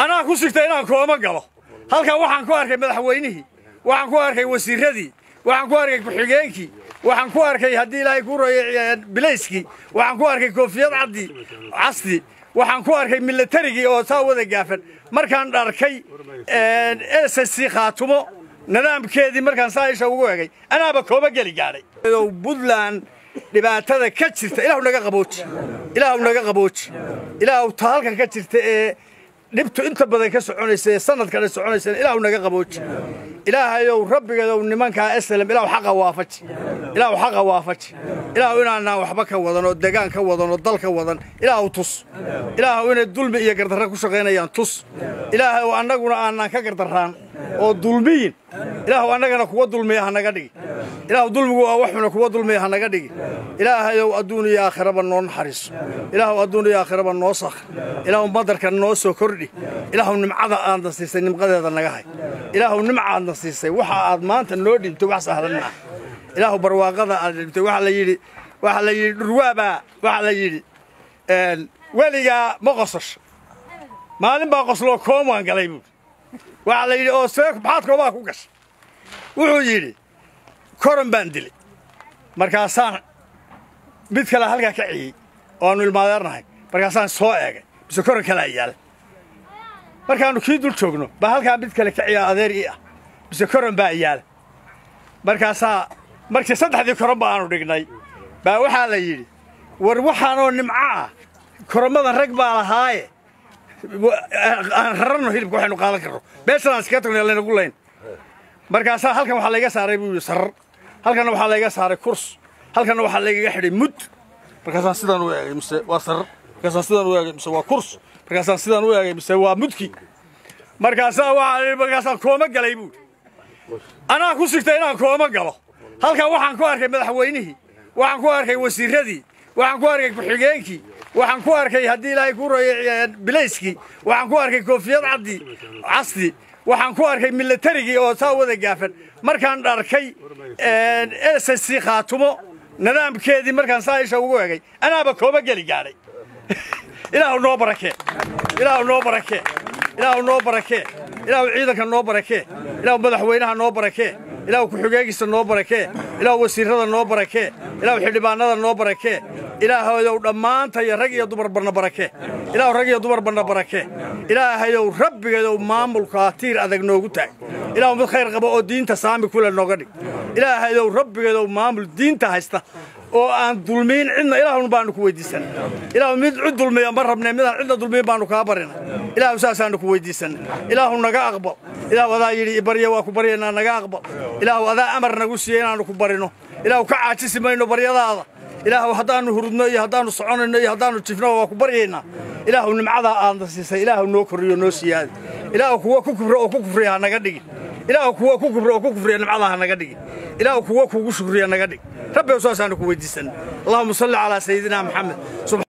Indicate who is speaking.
Speaker 1: أنا كوسكت أنا كوما قالوا هالك وحن كوارك مدحوينه وحن كوارك وسيردي وحن كوارك بحجينكي وحن كوارك هدي لا يكون بليسكي وحن كوارك كوفيات عصدي وحن كوارك ملتريكي أو ساوذ الجافر مركان داركي SSC خاتمه نظام كذي مركان سايش وجوهي أنا بكوما قالي جاري بدلان dhibaatada ka jirta ilaahu naga qabooji ilaahu taalka ka jirta dhibtu inta badan ka soconaysa sanadkan soconaysa ilaahu naga qabooji ilaahayow rabbigayow nimanka aslam ilaahu xaqa waafaji ilaahu inaana waxba ka wadan oo deegaan ka wadan oo dalka wadan ilaahu tus ilaahu inay dulmi iyo gardarro ku shaqeynayaan tus ilaahu annaguna aanan ka gardarraan oo dulmiyin ilaahu annagana kuwa dulmiyaha naga dhigi ilaahu dulmigu waa waxuna kuwa dulmiyaha naga dhigi ilaahayow adduun iyo aakhiraba noo naxariiso ilaahu adduun iyo aakhiraba noo sakh ilaahu madarka noo soo kordhi ilaahu nimcada aan dasiisay nimqadeeda naga hay ilaahu nimcada nasiisay waxa aad maanta noo dhintay wax sahlan ah ilaahu barwaaqada aad dhintay waxa la yiri dhurwaaba waxa la yiri waliga ma qosash maalin baa qoslo koomaan galay buu waxa la yiri oo seek maxaad kooba ku gashay wuxuu yiri koran baan dilay markaasaan mid kale halka ka ciyay oo aanu ilmaadeernahay markaasaan soo eegay bis koran kale ayaal markaanu kii dul joogno ba halka mid kale ka ciyaa adeer ii ah bis koran baa ayaal markii saddexdii koran baa aanu dhignay baa waxa la yiri war waxaanoo nimca koramada rag baa lahaaye aan rarno hilibka waxaanu qaadan karno beeshaan iska tagno leena gulayn markaas halkan waxa laga saaray buu sar halkan waxa laga saaray kurs halkan waxa laga xidhay mud markaas sidaan u eegay mise waa sar markaas sidaan u eegay mise waa kurs markaas sidaan u eegay mise waa mudki markaas kooma galay buu ana ku sigtay inaan kooma galo halkan waxaan ku arkay madaxweynihi waxaan ku arkay wasiiradii waxaan ku arkay ku-xigeenkii waxaan ku arkay hadii ilaahay ku rooyay bilayski waxaan ku arkay koofiyad casdi waxaan ku arkay milatarigii oo saawada gaafan markaan dharkay SSC khaatumo nidaamkeedii markaan saayisha ugu eegay anaaba kooba gali gaaray ilaahu noo barakee ilaahu ciidanka noo barakee ilaahu madaxweynaha noo barakee ilaahu ku-xigeenkiisa noo barakee ilaahu wasiirada noo barakee ilaahu xildhibaanada noo barakee ilaahayow dhammaantay rag iyo dumar barna barakee ilaahu rag iyo dumar barna barakee ilaahayow rabbigayow maamulka tiir adag noogu taag ilaahu mid khayr qabo oo diinta saami kula nooga dhig ilaahayow rabbigayow maamul diinta haysta oo aan dulmiin cidna ilaahu baanu ku weydiisan ilaahu mid cid dulmiya ma rabnay midaan cidna dulmiin baanu ka barina ilaahu saasaanu ku weydiisan ilaahu naga aqbal ilaahu wadaa yiri bariya waa ku bariyana naga aqbal ilaahu wadaa amar nagu siiyay inaanu ku barino ilaahu ka caajisi mayno baryadaada ilaahu hadaanu hurudno iyo hadaanu soconayno iyo hadaanu jifno waa ku baryayna ilaahu nimcada aan dasiisay ilaahu noo koriyo noo siyaad ilaahu kuwa ku kubro oo ku kufriya naga dhigi ilaahu kuwa ku kubro oo ku kufriya nimcada naga dhigi ilaahu kuwa kugu shukriya naga dhigi rabbi soo saanu ku weydiisan allahumma salli ala sayidina muhammad